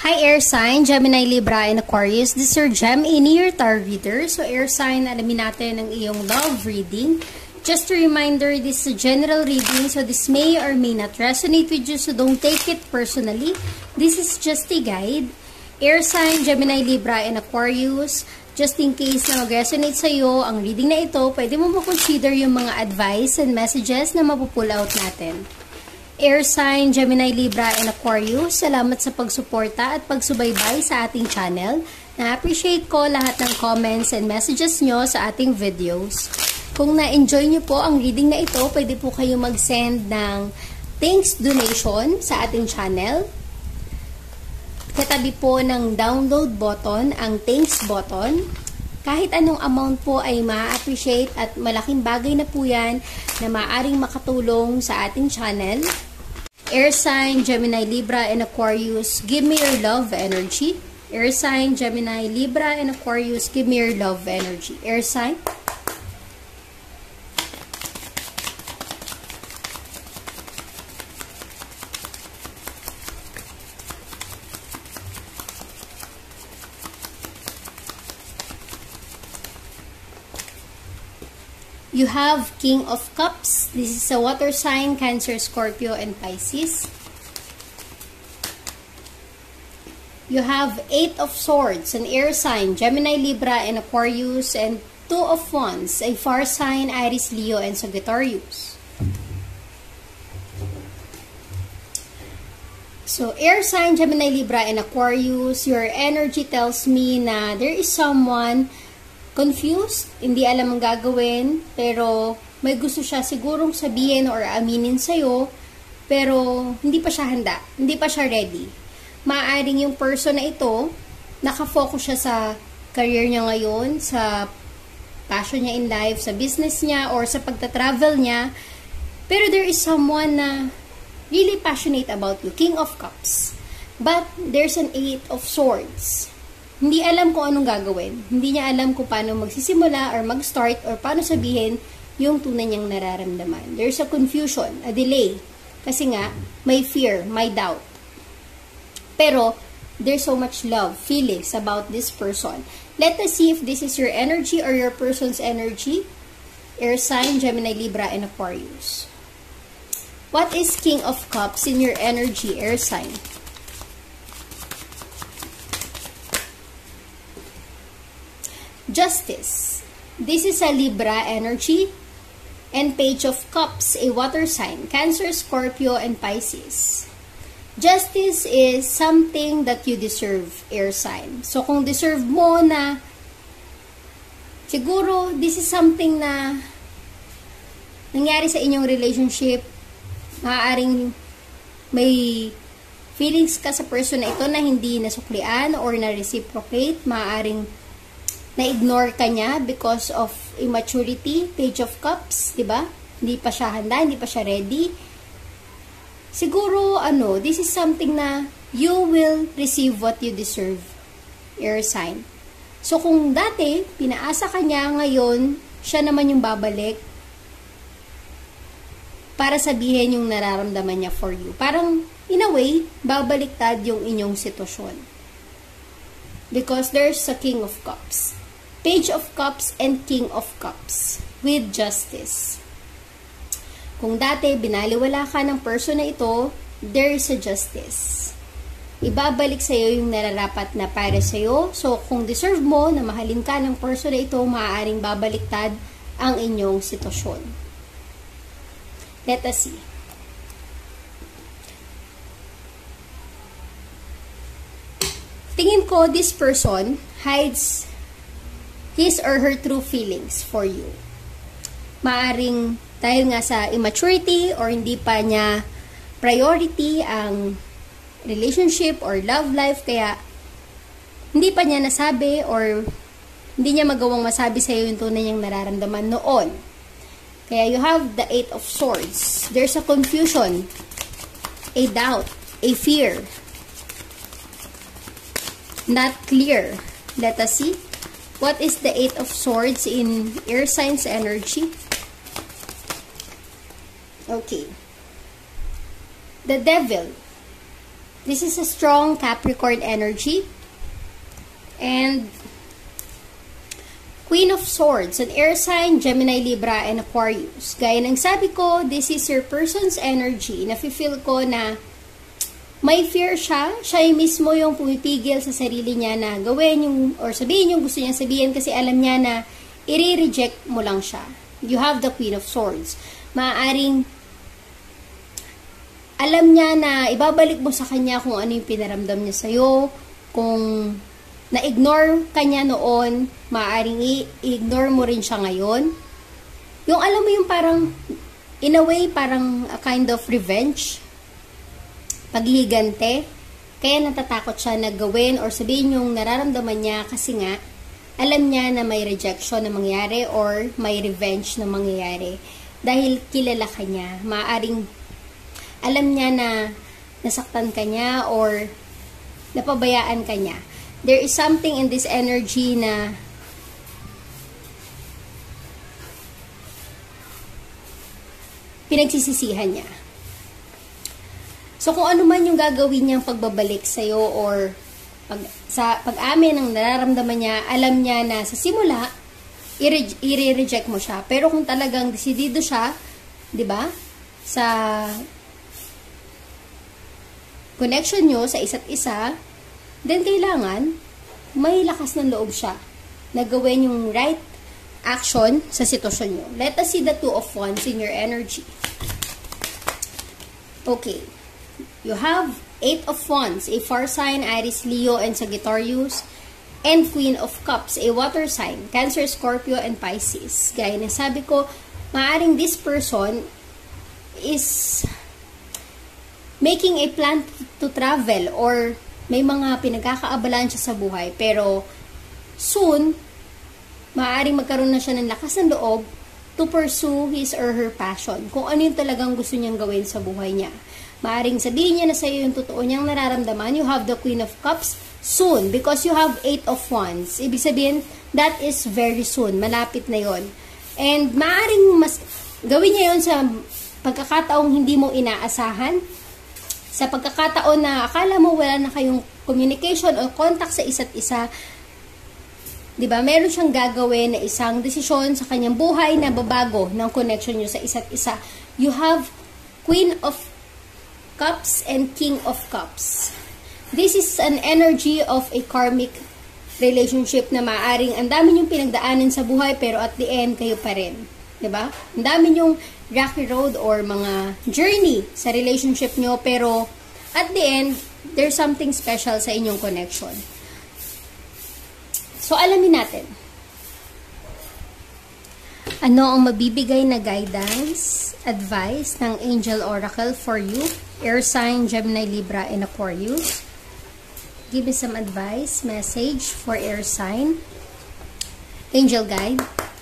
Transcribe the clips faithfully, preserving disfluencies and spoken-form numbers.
Hi air sign, Gemini, Libra, and Aquarius. This is your Gem in your tarot reader. So air sign, alamin natin ang iyong love reading. Just a reminder, this is a general reading, so this may or may not resonate with you, so don't take it personally. This is just a guide. Air sign, Gemini, Libra, and Aquarius. Just in case na mag-resonate sa'yo ang reading na ito, pwede mo ma-consider yung mga advice and messages na mapupull out natin. Air sign, Gemini, Libra, and Aquarius, salamat sa pagsuporta at pagsubaybay sa ating channel. Na-appreciate ko lahat ng comments and messages nyo sa ating videos. Kung na-enjoy nyo po ang reading na ito, pwede po kayo mag-send ng thanks donation sa ating channel. Katabi po ng download button, ang thanks button. Kahit anong amount po ay ma-appreciate at malaking bagay na po yan na maaaring makatulong sa ating channel. Air sign, Gemini, Libra, and Aquarius, give me your love energy. Air sign, Gemini, Libra, and Aquarius, give me your love energy. Air sign. You have King of Cups. This is a water sign, Cancer, Scorpio, and Pisces. You have Eight of Swords, an air sign, Gemini, Libra, and Aquarius, and Two of Wands, a fire sign, Aries, Leo, and Sagittarius. So, air sign, Gemini, Libra, and Aquarius, your energy tells me na there is someone confused, hindi alam ang gagawin, pero may gusto siya sigurong sabihin or aminin sa'yo, pero hindi pa siya handa, hindi pa siya ready. Maaaring yung person na ito, nakafocus siya sa career niya ngayon, sa passion niya in life, sa business niya, or sa pagta-travel niya, pero there is someone na really passionate about you, King of Cups. But there's an Eight of Swords. Hindi alam kung anong gagawin. Hindi niya alam kung paano magsisimula or mag-start or paano sabihin yung tunay niyang nararamdaman. There's a confusion, a delay. Kasi nga, may fear, may doubt. Pero, there's so much love, feelings about this person. Let us see if this is your energy or your person's energy. Air sign, Gemini, Libra, and Aquarius. What is King of Cups in your energy, air sign? Justice. This is a Libra energy. And Page of Cups, a water sign, Cancer, Scorpio, and Pisces. Justice is something that you deserve, air sign. So, kung deserve mo na, siguro, this is something na nangyari sa inyong relationship, maaaring may feelings ka sa person na ito na hindi nasuklian or na-reciprocate, maaaring na-ignore ka niya because of immaturity, Page of Cups, di ba? Hindi pa siya handa, hindi pa siya ready. Siguro, ano, this is something na you will receive what you deserve, air sign. So, kung dati, pinaasa ka niya, ngayon, siya naman yung babalik para sabihin yung nararamdaman niya for you. Parang, in a way, babaliktad yung inyong sitwasyon. Because there's a King of Cups. Page of Cups and King of Cups with justice. Kung dati binaliwala ka ng person na ito, there is a justice. Ibabalik sa iyo yung nararapat na para sa iyo. So kung deserve mo na mahalin ka ng person na ito, maaaring babaliktad ang inyong sitwasyon. Let us see. Tingin ko this person hides his or her true feelings for you. Maaring dahil nga sa immaturity or hindi pa niya priority ang relationship or love life, kaya hindi pa niya nasabi or hindi niya magawang masabi sa iyo yung tunay niyang nararamdaman noon. Kaya you have the Eight of Swords. There's a confusion, a doubt, a fear. Not clear. Let us see. What is the Eight of Swords in air signs energy? Okay. The Devil. This is a strong Capricorn energy. And Queen of Swords, an air sign, Gemini, Libra, and Aquarius. Gaya ng sabi ko, this is your person's energy. Nafe-feel ko na may fear siya. Siya mismo yung pumipigil sa sarili niya na gawin yung, or sabihin yung gusto niya sabihin kasi alam niya na i-reject mo lang siya. You have the Queen of Swords. Maaaring alam niya na ibabalik mo sa kanya kung ano yung pinaramdam niya sa'yo, kung na-ignore ka niya noon, maaaring i-ignore mo rin siya ngayon. Yung alam mo yung parang, in a way, parang a kind of revenge, paghihigante, kaya natatakot siya na gawin or sabihin yung nararamdaman niya kasi nga, alam niya na may rejection na mangyari or may revenge na mangyayari. Dahil kilala ka niya, maaaring alam niya na nasaktan ka niya or napabayaan ka niya. There is something in this energy na pinagsisisihan niya. So, kung ano man yung gagawin niyang pagbabalik sa'yo or pag, sa pag-amin ng nararamdaman niya, alam niya na sa simula, i-reject mo siya. Pero kung talagang desidido siya, di ba, sa connection nyo sa isa't isa, then kailangan may lakas ng loob siya na gawin yung right action sa sitwasyon nyo. Let us see the Two of Wands in your energy. Okay. You have Eight of Wands, a fire sign, Aries, Leo, and Sagittarius, and Queen of Cups, a water sign, Cancer, Scorpio, and Pisces. Gaya na sabi ko, maaring this person is making a plan to travel or may mga pinagkakaabalan siya sa buhay, pero soon, maaaring magkaroon na siya ng lakas ng loob to pursue his or her passion. Kung ano yung talagang gusto niyang gawin sa buhay niya. Maaaring sabihin niya na sa'yo yung totoo niyang nararamdaman. You have the Queen of Cups soon because you have Eight of Wands. Ibig sabihin, that is very soon. Malapit na yon. And maaaring mas gawin niya yon sa pagkakataong hindi mo inaasahan. Sa pagkakataon na akala mo wala na kayong communication o contact sa isa't isa, diba, meron siyang gagawin na isang desisyon sa kanyang buhay na babago ng connection nyo sa isa't isa. You have Queen of Cups and King of Cups. This is an energy of a karmic relationship na maaring ang dami yung pinagdaanan sa buhay pero at the end, kayo pa rin. Diba? Ang dami yung rocky road or mga journey sa relationship nyo, pero at the end, there's something special sa inyong connection. So, alamin natin. Ano ang mabibigay na guidance, advice ng Angel Oracle for you? Air sign, Gemini, Libra, and Aquarius. Give me some advice, message for air sign. Angel guide.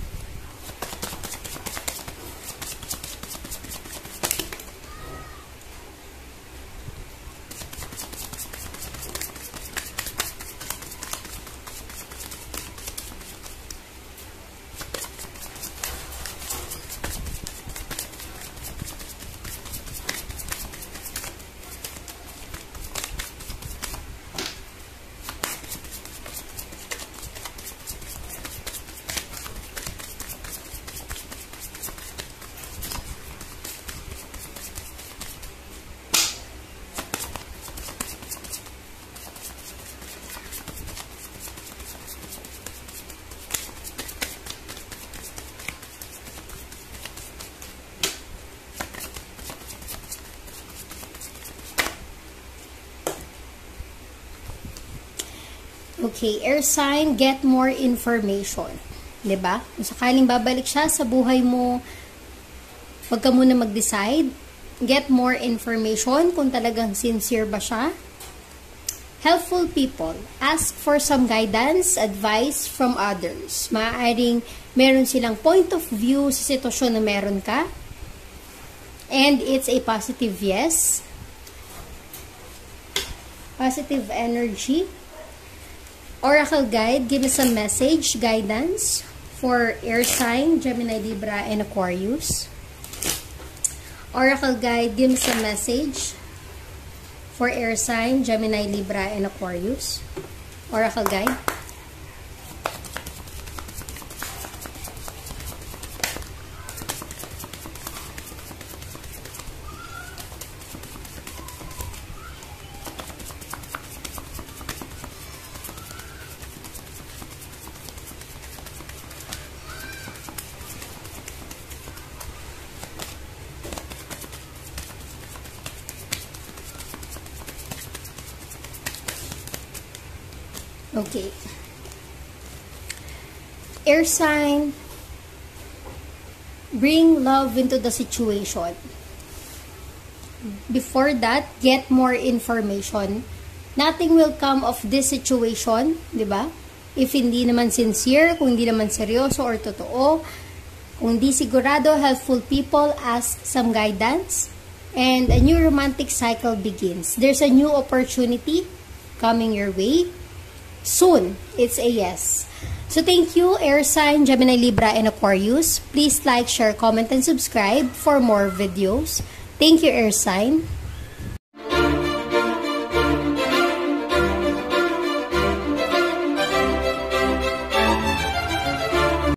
Okay, air sign, get more information. Diba? Kung sakaling babalik siya sa buhay mo, wag ka muna mag-decide. Get more information kung talagang sincere ba siya. Helpful people. Ask for some guidance, advice from others. Maaaring meron silang point of view sa sitwasyon na meron ka. And it's a positive yes. Positive energy. Oracle guide, give us a message, guidance for air sign, Gemini, Libra, and Aquarius. Oracle guide, give us a message for air sign, Gemini, Libra, and Aquarius. Oracle guide. Okay. Air sign, bring love into the situation. Before that, get more information. Nothing will come of this situation, di ba? If hindi naman sincere, kung hindi naman seryoso or totoo, kung hindi sigurado, helpful people, ask some guidance, and a new romantic cycle begins. There's a new opportunity coming your way. Soon, it's a yes. So thank you, air sign, Gemini, Libra, and Aquarius. Please like, share, comment, and subscribe for more videos. Thank you, air sign.